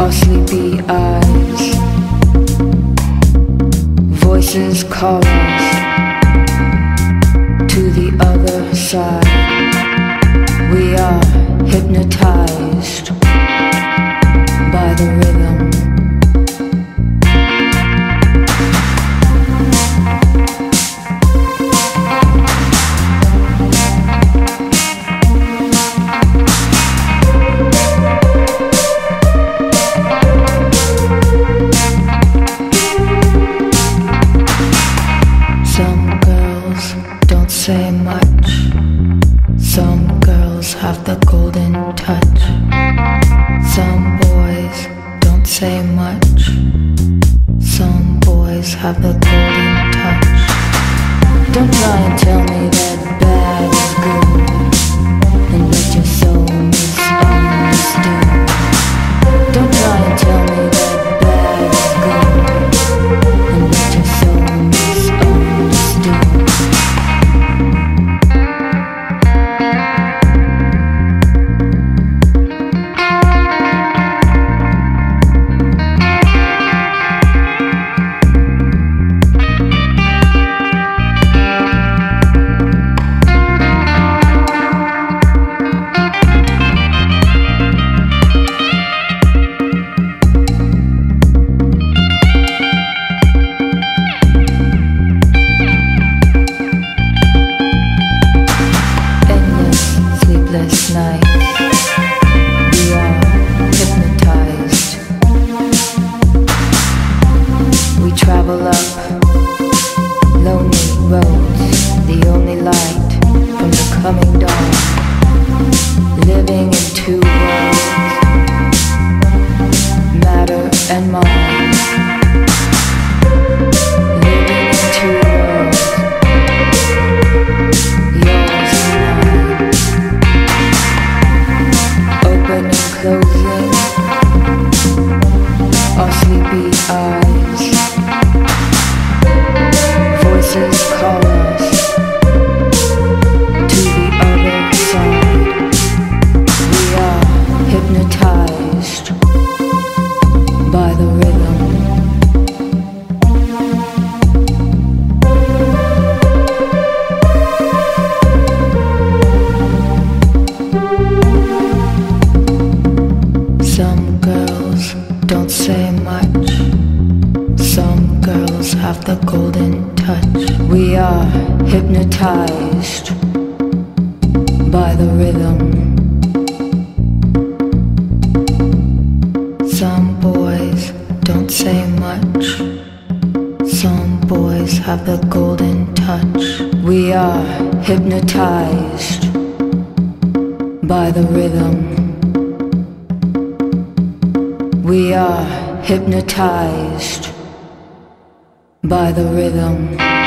our sleepy eyes. Voices call us to the other side. We are hypnotized by the rhythm. Some girls don't say much. Some girls have the golden touch. Some boys don't say much. Some boys have the golden touch. Don't try and tell me that bad is good and that you're so misunderstood. Don't try and tell me that bad is good and that you're so misunderstood. Sleepless nights, we are hypnotized. We travel up lonely roads, the only light from the coming dawn. Living in two worlds, matter and mind. Living in two worlds, yours and mine. Open and closing our sleepy eyes. Voices call us to the other side. We are hypnotized by the rhythm. Some girls don't say much. Some girls have the golden touch. We are hypnotized by the rhythm. Some boys don't say much. Some boys have the golden touch. We are hypnotized by the rhythm. We are hypnotized by the rhythm.